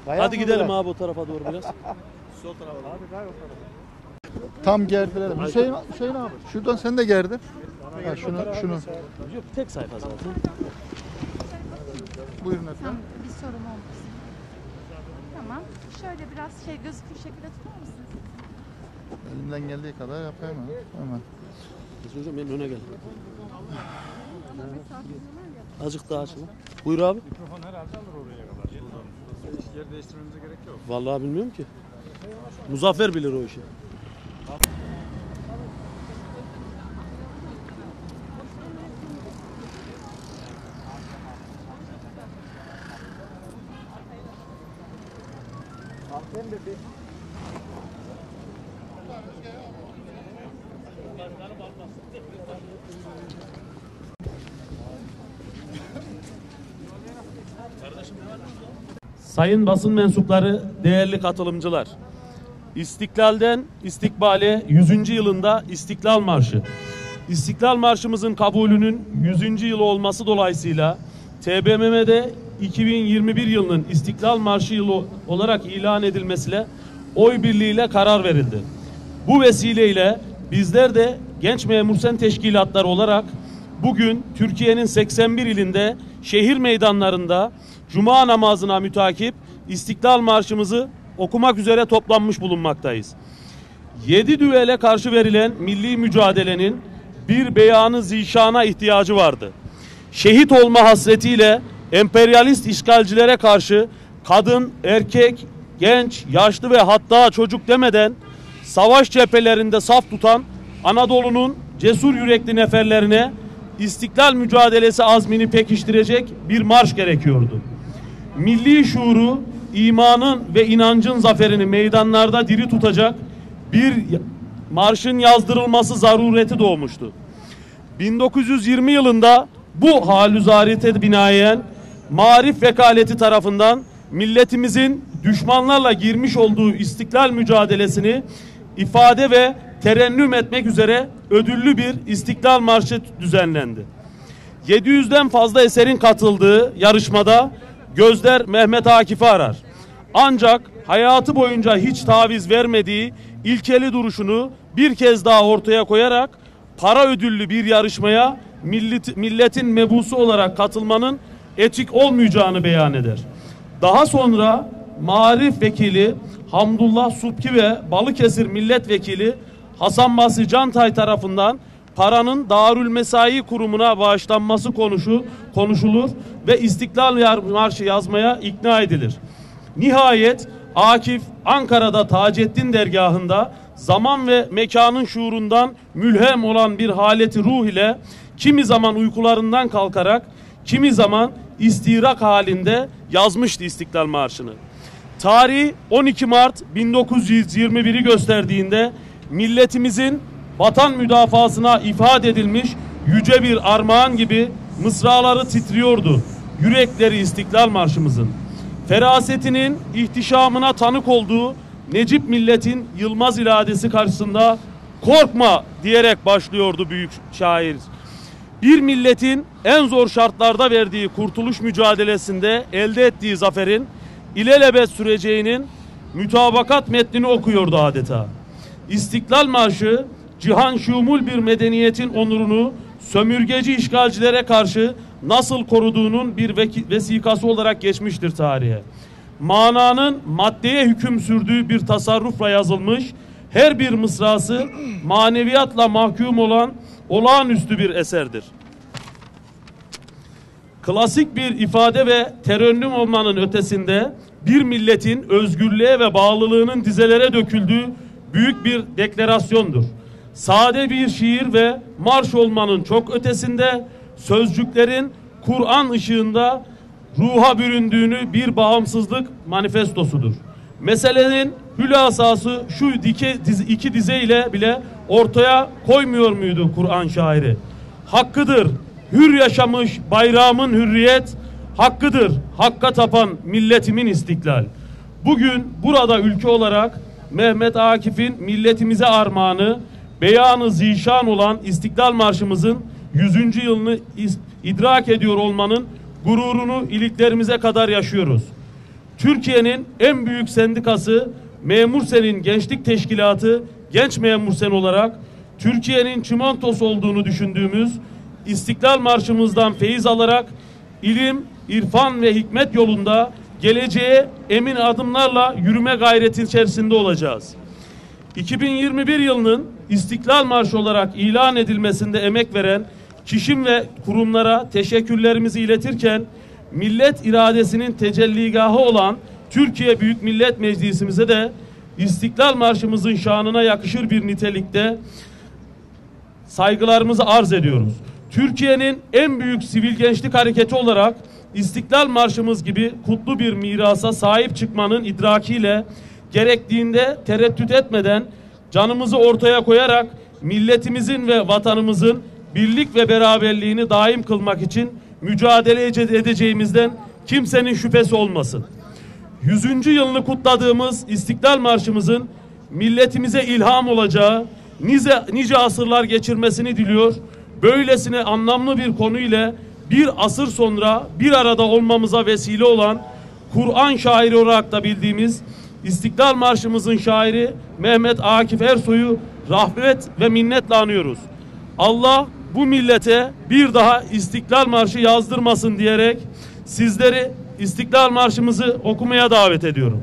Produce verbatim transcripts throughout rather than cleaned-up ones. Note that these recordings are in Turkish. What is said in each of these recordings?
Bayağı Hadi gidelim buraya. abi o tarafa doğru biraz. Sol tarafa doğru. Hadi gel o tarafa. Tam gerdiler. Hüseyin, Hüseyin abi. Şuradan sen de gerdir. Ha, şunu, şunu. Yok tek sayfa zaten. Buyurun efendim. Bir sorum olmasın. Tamam. Şöyle biraz şey gözükür şekilde tutar mısınız? Elimden geldiği kadar yapayım ha. Hemen. Hocam benim öne gel. Azıcık daha açın. Buyur abi. Mikrofon herhalde alır oraya kadar. Yer değiştirmemize gerek yok. Vallahi bilmiyorum ki. Muzaffer bilir o işi. Sayın basın mensupları, değerli katılımcılar. İstiklal'den İstikbal'e yüzüncü yılında İstiklal Marşı. İstiklal Marşımızın kabulünün yüzüncü yılı olması dolayısıyla T B M M'de iki bin yirmi bir yılının İstiklal Marşı yılı olarak ilan edilmesiyle oy birliğiyle karar verildi. Bu vesileyle bizler de genç memur sen teşkilatları olarak bugün Türkiye'nin seksen bir ilinde şehir meydanlarında Cuma namazına mütakip İstiklal Marşımızı okumak üzere toplanmış bulunmaktayız. Yedi düvele karşı verilen milli mücadelenin bir beyanı zişana ihtiyacı vardı. Şehit olma hasretiyle emperyalist işgalcilere karşı kadın, erkek, genç, yaşlı ve hatta çocuk demeden savaş cephelerinde saf tutan Anadolu'nun cesur yürekli neferlerine istiklal mücadelesi azmini pekiştirecek bir marş gerekiyordu. Milli şuuru, imanın ve inancın zaferini meydanlarda diri tutacak bir marşın yazdırılması zarureti doğmuştu. bin dokuz yüz yirmi yılında bu halüzarete binaen Maarif Vekaleti tarafından milletimizin düşmanlarla girmiş olduğu istiklal mücadelesini ifade ve terennüm etmek üzere ödüllü bir İstiklal Marşı düzenlendi. yedi yüzden fazla eserin katıldığı yarışmada gözler Mehmet Akif'i arar. Ancak hayatı boyunca hiç taviz vermediği ilkeli duruşunu bir kez daha ortaya koyarak para ödüllü bir yarışmaya millet, milletin mebusu olarak katılmanın etik olmayacağını beyan eder. Daha sonra Maarif Vekili Hamdullah Subki ve Balıkesir Milletvekili Hasan Basri Cantay tarafından paranın Darülmesai Kurumu'na bağışlanması konuşu, konuşulur ve İstiklal Marşı yazmaya ikna edilir. Nihayet Akif Ankara'da Taceddin dergahında zaman ve mekanın şuurundan mülhem olan bir haleti ruh ile kimi zaman uykularından kalkarak kimi zaman istirak halinde yazmıştı İstiklal Marşı'nı. Tarih on iki Mart bin dokuz yüz yirmi bir'i gösterdiğinde milletimizin vatan müdafasına ifade edilmiş yüce bir armağan gibi mısraları titriyordu yürekleri İstiklal Marşımızın. Ferasetinin ihtişamına tanık olduğu Necip milletin Yılmaz iradesi karşısında korkma diyerek başlıyordu büyük şair. Bir milletin en zor şartlarda verdiği kurtuluş mücadelesinde elde ettiği zaferin ilelebet süreceğinin mütabakat metnini okuyordu adeta. İstiklal Marşı cihan şumul bir medeniyetin onurunu sömürgeci işgalcilere karşı nasıl koruduğunun bir vesikası olarak geçmiştir tarihe. Mananın maddeye hüküm sürdüğü bir tasarrufla yazılmış, her bir mısrası maneviyatla mahkum olan olağanüstü bir eserdir. Klasik bir ifade ve terennüm olmanın ötesinde bir milletin özgürlüğe ve bağlılığının dizelere döküldüğü büyük bir deklarasyondur. Sade bir şiir ve marş olmanın çok ötesinde sözcüklerin Kur'an ışığında ruha büründüğünü bir bağımsızlık manifestosudur. Meselenin hülasası şu dike, diz, iki dize ile bile ortaya koymuyor muydu Kur'an şairi? Hakkıdır hür yaşamış bayrağımın hürriyet, hakkıdır hakka tapan milletimin istiklal. Bugün burada ülke olarak Mehmet Akif'in milletimize armağanı, beyanı zişan olan İstiklal Marşımızın yüzüncü yılını idrak ediyor olmanın gururunu iliklerimize kadar yaşıyoruz. Türkiye'nin en büyük sendikası Memursen'in Gençlik Teşkilatı Genç Memursen olarak Türkiye'nin çimentosu olduğunu düşündüğümüz İstiklal Marşımızdan feyiz alarak ilim, irfan ve hikmet yolunda geleceğe emin adımlarla yürüme gayreti içerisinde olacağız. iki bin yirmi bir yılının İstiklal Marşı olarak ilan edilmesinde emek veren kişim ve kurumlara teşekkürlerimizi iletirken millet iradesinin tecelligahı olan Türkiye Büyük Millet Meclisimize de İstiklal Marşımızın şanına yakışır bir nitelikte saygılarımızı arz ediyoruz. Türkiye'nin en büyük sivil gençlik hareketi olarak İstiklal Marşımız gibi kutlu bir mirasa sahip çıkmanın idrakiyle gerektiğinde tereddüt etmeden canımızı ortaya koyarak milletimizin ve vatanımızın birlik ve beraberliğini daim kılmak için mücadele edeceğimizden kimsenin şüphesi olmasın. yüzüncü yılını kutladığımız İstiklal Marşımızın milletimize ilham olacağı, nice, nice asırlar geçirmesini diliyor. Böylesine anlamlı bir konu ile bir asır sonra bir arada olmamıza vesile olan Kur'an şairi olarak da bildiğimiz İstiklal Marşımızın şairi Mehmet Akif Ersoy'u rahmet ve minnetle anıyoruz. Allah bu millete bir daha İstiklal Marşı yazdırmasın diyerek sizleri İstiklal Marşımızı okumaya davet ediyorum.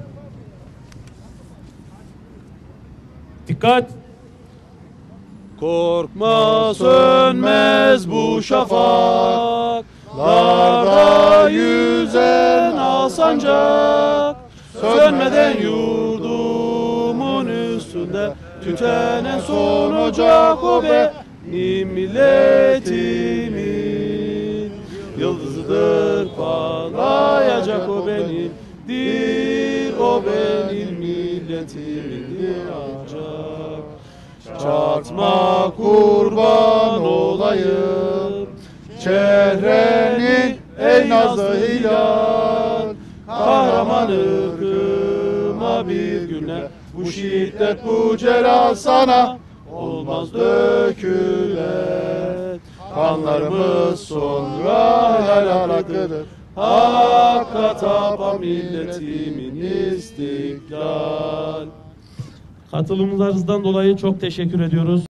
Dikkat! Korkma sönmez bu şafaklarda yüzen al sancak, sönmeden yurdumun üstünde tütenen son ocak o benim milletimin yıldızıdır parlayacak o benimdir o benim milletimindir ancak çatma kurban olayım çehrenin ey nazlı hilal kahraman ırkıma bir güne bu şiddet bu celal sana olmaz dökülen kanlarımız sonra helal hakkıdır hakka tapa milletimin istiklal. Katılımlarınızdan dolayı çok teşekkür ediyoruz.